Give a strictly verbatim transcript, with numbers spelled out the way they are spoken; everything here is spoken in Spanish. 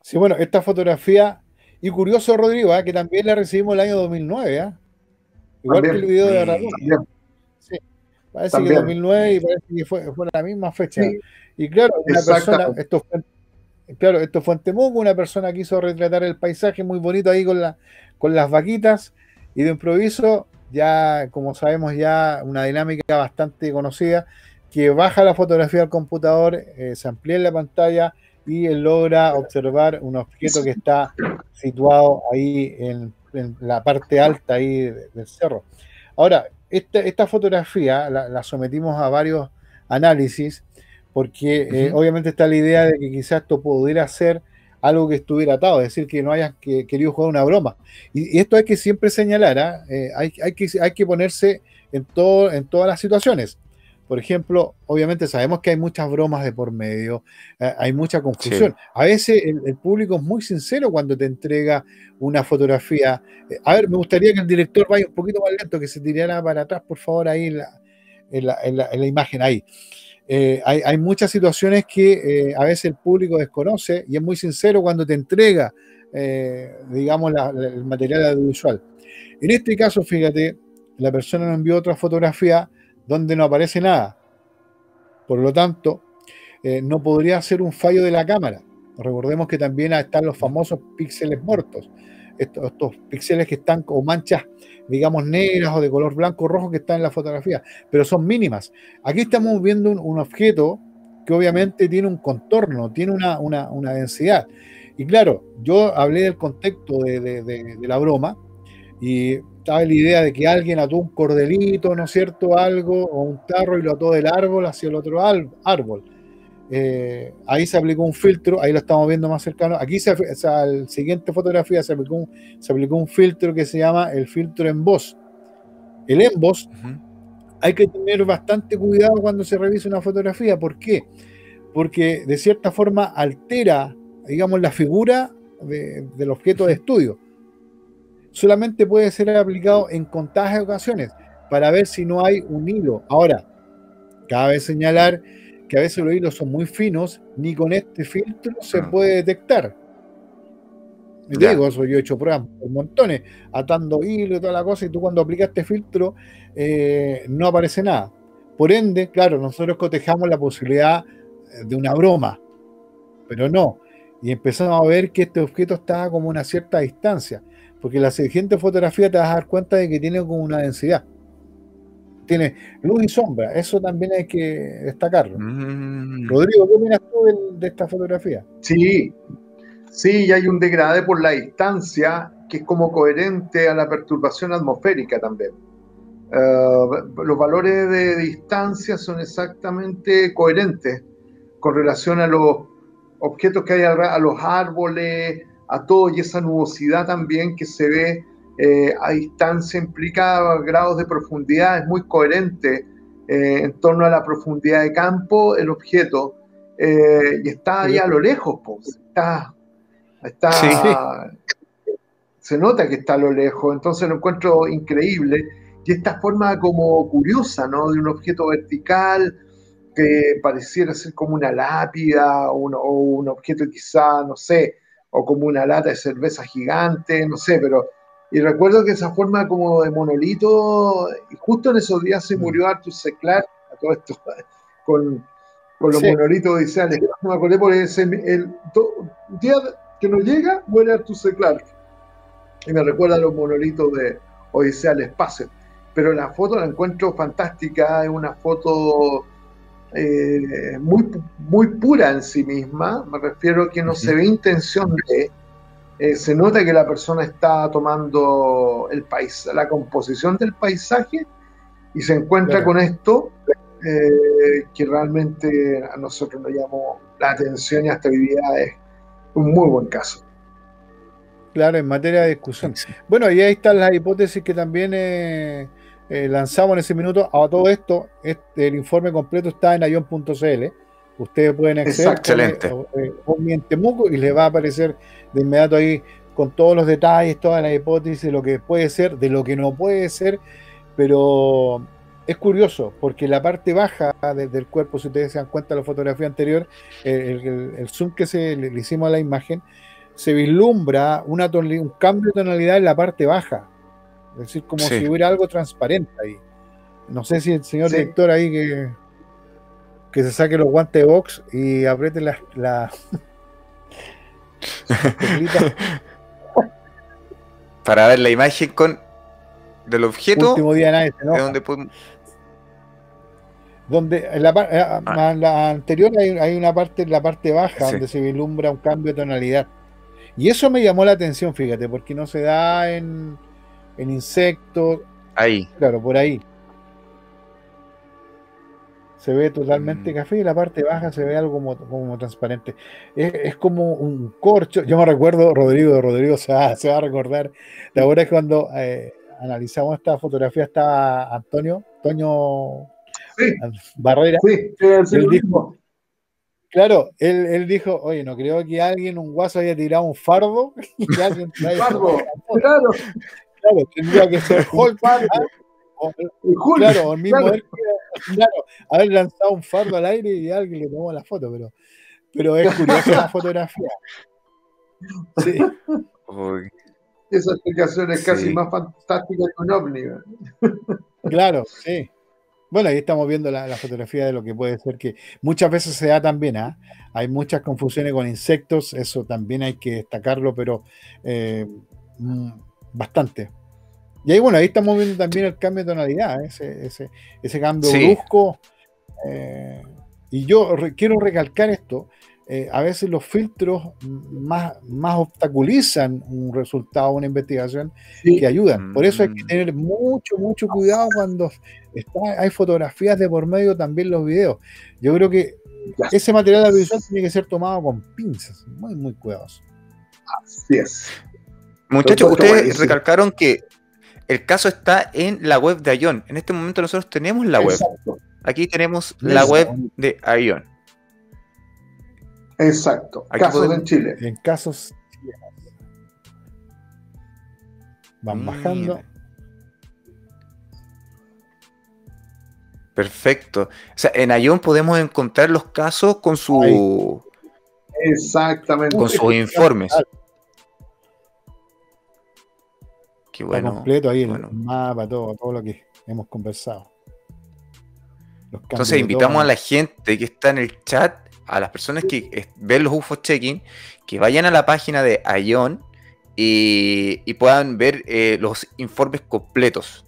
Sí, bueno, esta fotografía, y curioso, Rodrigo, ¿ah? Que también la recibimos el año dos mil nueve, ¿ah? Igual que el También, video de Ramón. Mira, también, Sí, parece que también. dos mil nueve y parece que fue, fue la misma fecha. Sí, Y claro, una persona, exactamente. esto fue, claro, esto fue en Temuco, una persona quiso retratar el paisaje muy bonito ahí con, la, con las vaquitas, y de improviso, ya como sabemos, ya una dinámica bastante conocida, que baja la fotografía al computador, eh, se amplía en la pantalla y él logra observar un objeto que está situado ahí en, en la parte alta ahí de- del cerro. Ahora, esta, esta fotografía la, la sometimos a varios análisis porque eh, ujú. obviamente está la idea de que quizás esto pudiera ser algo que estuviera atado, es decir, que no hayas que, querido jugar una broma. Y, y esto hay que siempre señalar, ¿ah? Eh, hay, hay, que, hay que ponerse en, todo, en todas las situaciones. Por ejemplo, obviamente sabemos que hay muchas bromas de por medio, eh, hay mucha Sí. confusión. A veces el, el público es muy sincero cuando te entrega una fotografía. Eh, a ver, me gustaría que el director vaya un poquito más lento, que se tirara para atrás, por favor, ahí en la, en la, en la, en la imagen, ahí. Eh, hay, hay, muchas situaciones que eh, a veces el público desconoce y es muy sincero cuando te entrega, eh, digamos, la, la, el material audiovisual. En este caso, fíjate, la persona nos envió otra fotografía donde no aparece nada. Por lo tanto, eh, no podría ser un fallo de la cámara. Recordemos que también están los famosos píxeles muertos, estos, estos píxeles que están como manchas, digamos, negras o de color blanco o rojo que están en la fotografía, pero son mínimas. Aquí estamos viendo un, un objeto que obviamente tiene un contorno, tiene una, una, una densidad. Y claro, yo hablé del contexto de, de, de, de la broma, y estaba la idea de que alguien ató un cordelito, ¿no es cierto? Algo, o un tarro y lo ató del árbol hacia el otro árbol. Eh, ahí se aplicó un filtro, ahí lo estamos viendo más cercano. Aquí, se, o sea, la siguiente fotografía se aplicó, un, se aplicó un filtro que se llama el filtro emboss. El emboss Ujú. hay que tener bastante cuidado cuando se revisa una fotografía. ¿Por qué? Porque de cierta forma altera, digamos, la figura de, del objeto de Ujú. estudio. Solamente puede ser aplicado en contadas ocasiones para ver si no hay un hilo. Ahora, cabe señalar que a veces los hilos son muy finos, ni con este filtro se Mm. puede detectar. Y te Ya. digo, eso yo he hecho pruebas por montones, atando hilo y toda la cosa, y tú cuando aplicas este filtro eh, no aparece nada. Por ende, claro, nosotros cotejamos la posibilidad de una broma, pero no. Y empezamos a ver que este objeto está como a una cierta distancia, porque la siguiente fotografía te vas a dar cuenta de que tiene como una densidad. Tiene luz y sombra, eso también hay que destacarlo. Mm. Rodrigo, ¿qué opinas tú de, de esta fotografía? Sí, sí, y hay un degradé por la distancia que es como coherente a la perturbación atmosférica también. Uh, los valores de distancia son exactamente coherentes con relación a los objetos que hay a, a los árboles, a todo, y esa nubosidad también que se ve eh, a distancia implica grados de profundidad, es muy coherente eh, en torno a la profundidad de campo el objeto, eh, y está ahí a lo lejos, pues, está, Sí. está se nota que está a lo lejos, entonces lo encuentro increíble. Y esta forma como curiosa, ¿no? De un objeto vertical que pareciera ser como una lápida o un, o un objeto quizá, no sé, o como una lata de cerveza gigante, no sé, pero... Y recuerdo que esa forma como de monolito, y justo en esos días se Mm. murió Arthur C. Clarke, a todo esto, con, con los Sí, monolitos odiseales. No me acordé porque ese, el, el día que no llega, muere Arthur C. Clarke y me recuerda a los monolitos de Odisea al Espacio. Pero la foto la encuentro fantástica, es una foto eh, muy, muy pura en sí misma, me refiero a que no se Ujú. ve intención de, eh, se nota que la persona está tomando el pais la composición del paisaje y se encuentra claro. con esto eh, que realmente a nosotros nos llamó la atención y hasta hoy día es un muy buen caso. Claro, en materia de discusión. Bueno, y ahí están las hipótesis que también eh, eh, lanzamos en ese minuto. A todo esto, este, el informe completo está en ayon punto cl. Ustedes pueden acceder, Exacto. pone Excelente. eh, OVNI en Temuco y les va a aparecer de inmediato ahí con todos los detalles, todas las hipótesis de lo que puede ser, de lo que no puede ser, pero es curioso porque la parte baja de, del cuerpo, si ustedes se dan cuenta de la fotografía anterior, eh, el, el, el zoom que se le, le hicimos a la imagen, se vislumbra una tonali- un cambio de tonalidad en la parte baja. Es decir, como Sí. si hubiera algo transparente ahí. No sé si el señor Sí. director ahí que, que se saque los guantes de box y apriete las la, las teclitas. Para ver la imagen con del objeto Último día nadie se de enoja. donde podemos. Donde en la, par- eh, Ah. en la anterior hay, hay una parte en la parte baja Sí. donde se vislumbra un cambio de tonalidad. Y eso me llamó la atención, fíjate, porque no se da en, en insectos, Ahí. claro, por ahí. Se ve totalmente Mm. café y la parte baja se ve algo como, como transparente. Es, es como un corcho. Yo me recuerdo, Rodrigo, Rodrigo se va, se va a recordar. ¿Te acuerdas cuando eh, analizamos esta fotografía? Estaba Antonio, Antonio Sí, Barrera. sí, quiero decir Él lo dijo, mismo. claro, él, él dijo, oye, no creo que alguien, un guaso, haya tirado un fardo y que alguien traiga Fardo, una foto. claro, Claro, tendría que ser Hulk. fardo. ¿ah? O- Y Hulk, claro, o el mismo claro. él, claro, haber lanzado un fardo al aire y alguien le tomó la foto, pero, pero es curiosa la fotografía. Sí, Uy, Esa explicación es casi Sí. más fantástica que un ovni. ¿eh? claro, sí. Bueno, ahí estamos viendo la, la fotografía de lo que puede ser que muchas veces se da también, ¿ah? Hay muchas confusiones con insectos, eso también hay que destacarlo, pero eh, mm, bastante. Y ahí, bueno, ahí estamos viendo también el cambio de tonalidad, ¿eh? ese, ese, ese cambio Sí. brusco. eh, y yo re- quiero recalcar esto, eh, a veces los filtros más, más obstaculizan un resultado, una investigación, Sí, que ayudan. Por eso hay que Mm. tener mucho, mucho cuidado cuando está, hay fotografías de por medio, también los videos. Yo creo que ya, ese material audiovisual tiene que ser tomado con pinzas, muy, muy cuidadoso. así es. Muchachos, Lo encuentro ustedes buenísimo. recalcaron que el caso está en la web de Ion. En este momento nosotros tenemos la web. Exacto, Aquí tenemos la Eso, web de Ion. exacto. Aquí Casos podemos- en Chile. En casos chilenos. Van bajando. Mira. Perfecto. O sea, en Ion podemos encontrar los casos con su Exactamente. con sus informes. Qué Está bueno. completo ahí el bueno. mapa, todo, todo lo que hemos conversado. Los cambios Entonces de invitamos tono. a la gente que está en el chat, a las personas que eh, ven los U F O checking, que vayan a la página de Ion y, y puedan ver eh, los informes completos.